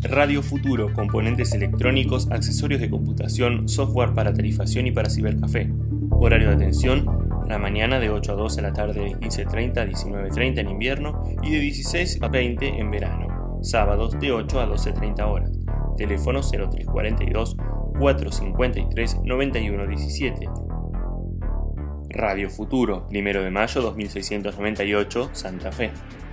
Radio Futuro, componentes electrónicos, accesorios de computación, software para tarifación y para cibercafé. Horario de atención, a la mañana de 8 a 12, a la tarde de 15:30 a 19:30 en invierno y de 16 a 20 en verano. Sábados de 8 a 12:30 horas. Teléfono 0342 453 9117. Radio Futuro, 1 de mayo 2698, Santa Fe.